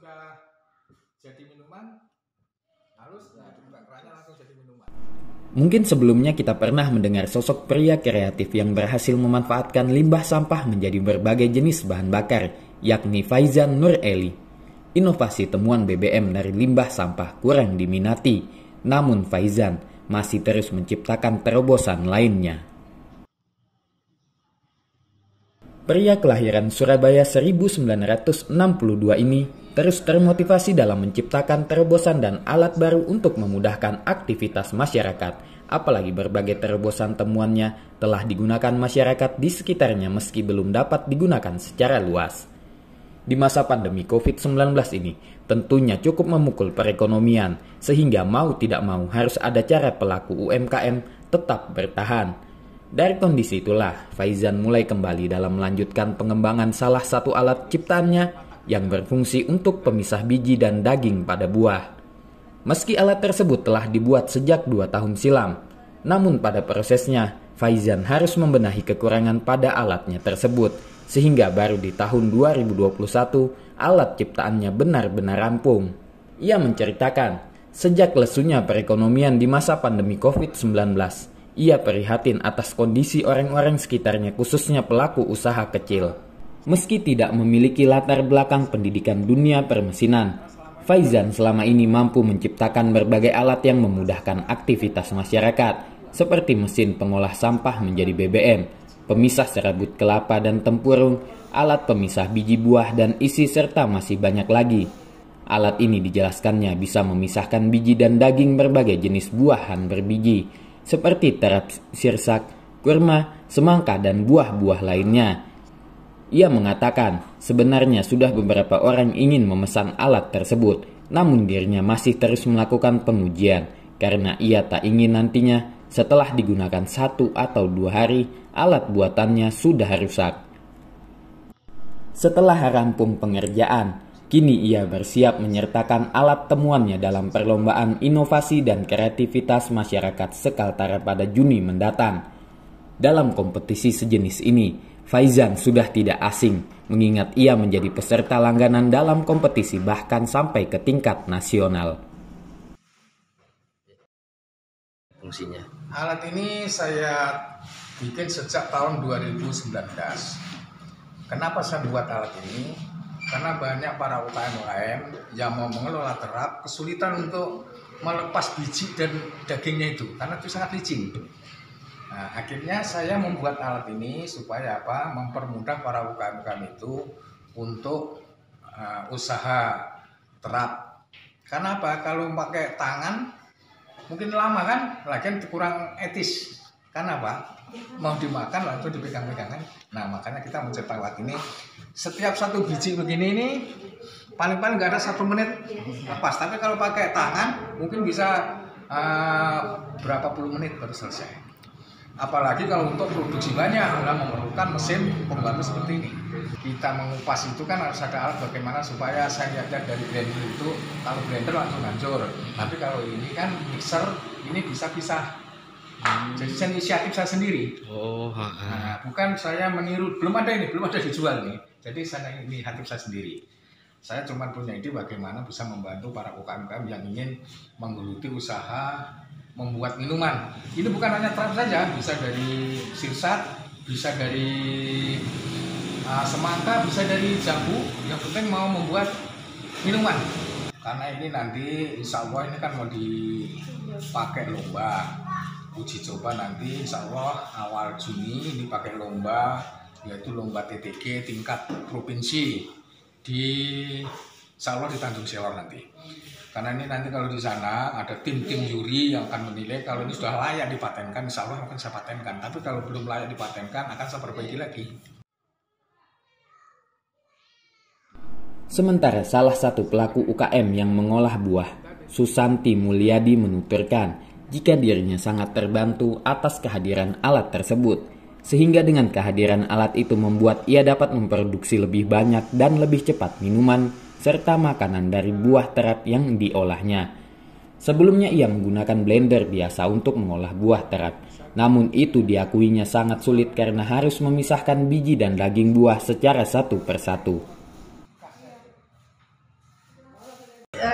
sudah jadi minuman halus, nah dibuka kerannya langsung jadi minuman. Mungkin sebelumnya kita pernah mendengar sosok pria kreatif yang berhasil memanfaatkan limbah sampah menjadi berbagai jenis bahan bakar, yakni Faizan Nur Eli. Inovasi temuan BBM dari limbah sampah kurang diminati, namun Faizan masih terus menciptakan terobosan lainnya. Pria kelahiran Surabaya 1962 ini terus termotivasi dalam menciptakan terobosan dan alat baru untuk memudahkan aktivitas masyarakat. Apalagi berbagai terobosan temuannya telah digunakan masyarakat di sekitarnya meski belum dapat digunakan secara luas. Di masa pandemi COVID-19 ini tentunya cukup memukul perekonomian, sehingga mau tidak mau harus ada cara pelaku UMKM tetap bertahan. Dari kondisi itulah, Faizan mulai kembali dalam melanjutkan pengembangan salah satu alat ciptaannya yang berfungsi untuk pemisah biji dan daging pada buah. Meski alat tersebut telah dibuat sejak 2 tahun silam, namun pada prosesnya, Faizan harus membenahi kekurangan pada alatnya tersebut, sehingga baru di tahun 2021, alat ciptaannya benar-benar rampung. Ia menceritakan, sejak lesunya perekonomian di masa pandemi COVID-19, ia prihatin atas kondisi orang-orang sekitarnya khususnya pelaku usaha kecil. Meski tidak memiliki latar belakang pendidikan dunia permesinan, Faizan selama ini mampu menciptakan berbagai alat yang memudahkan aktivitas masyarakat, seperti mesin pengolah sampah menjadi BBM, pemisah serabut kelapa dan tempurung, alat pemisah biji buah dan isi serta masih banyak lagi. Alat ini dijelaskannya bisa memisahkan biji dan daging berbagai jenis buahan berbiji, seperti terap sirsak, kurma, semangka, dan buah-buah lainnya. Ia mengatakan, sebenarnya sudah beberapa orang ingin memesan alat tersebut, namun dirinya masih terus melakukan pengujian, karena ia tak ingin nantinya setelah digunakan 1 atau 2 hari, alat buatannya sudah rusak. Setelah rampung pengerjaan, kini ia bersiap menyertakan alat temuannya dalam perlombaan inovasi dan kreativitas masyarakat sekaltara pada Juni mendatang. Dalam kompetisi sejenis ini, Faizan sudah tidak asing, mengingat ia menjadi peserta langganan dalam kompetisi bahkan sampai ke tingkat nasional. Fungsinya. Alat ini saya bikin sejak tahun 2019. Kenapa saya buat alat ini? Karena banyak para UKM yang mau mengelola terap kesulitan untuk melepas biji dan dagingnya itu karena itu sangat licin. Nah, akhirnya saya membuat alat ini supaya apa? Mempermudah para UKM itu untuk usaha terap. Karena apa? Kalau pakai tangan mungkin lama kan, lagian kurang etis. Karena apa? Mau dimakan langsung dipegang-pegang kan. Nah, makanya kita mencetak alat ini. Setiap satu biji begini ini paling-paling nggak ada 1 menit lepas. Tapi kalau pakai tangan mungkin bisa berapa puluh menit baru selesai. Apalagi kalau untuk produksi banyak, memerlukan mesin pembantu seperti ini. Kita mengupas itu kan harus ada alat bagaimana supaya saya lihat dari blender itu, kalau blender langsung hancur. Tapi kalau ini kan mixer, ini bisa pisah. Jadi saya inisiatif saya sendiri. Nah, bukan saya meniru, belum ada dijual nih. Jadi saya inisiatif saya sendiri. Saya cuma punya ide bagaimana bisa membantu para UKM yang ingin menggeluti usaha membuat minuman. Ini bukan hanya terap saja, bisa dari sirsat, bisa dari semangka, bisa dari jambu. Yang penting mau membuat minuman. Karena ini nanti insya Allah ini kan mau dipakai lomba. Uji coba nanti insya Allah awal Juni ini pakai lomba, yaitu lomba TTG tingkat provinsi di insya Allah di Tanjung Selor nanti. Karena ini nanti kalau di sana ada tim-tim juri yang akan menilai kalau ini sudah layak dipatenkan, insya Allah akan saya patenkan. Tapi kalau belum layak dipatenkan akan saya perbaiki lagi. Sementara salah satu pelaku UKM yang mengolah buah, Susanti Mulyadi, menuturkan jika dirinya sangat terbantu atas kehadiran alat tersebut, sehingga dengan kehadiran alat itu membuat ia dapat memproduksi lebih banyak dan lebih cepat minuman serta makanan dari buah terap yang diolahnya. Sebelumnya ia menggunakan blender biasa untuk mengolah buah terap, namun itu diakuinya sangat sulit karena harus memisahkan biji dan daging buah secara satu persatu.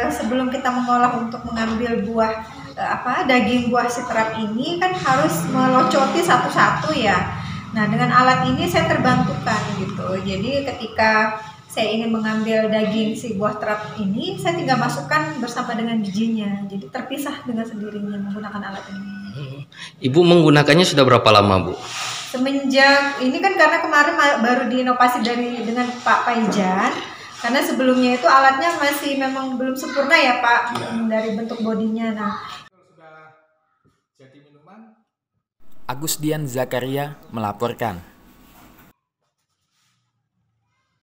sebelum kita mengolah untuk mengambil buah daging buah si terap ini kan harus melocoti satu-satu ya. Nah, dengan alat ini saya terbantukan gitu. Jadi ketika saya ingin mengambil daging si buah terap ini, saya tinggal masukkan bersama dengan bijinya. Jadi terpisah dengan sendirinya menggunakan alat ini. Ibu menggunakannya sudah berapa lama, Bu? Semenjak ini kan karena kemarin baru diinovasi dengan Pak Paijan. Karena sebelumnya itu alatnya masih memang belum sempurna ya Pak, dari bentuk bodinya. Nah, sudah jadi minuman. Agusdian Zakaria melaporkan.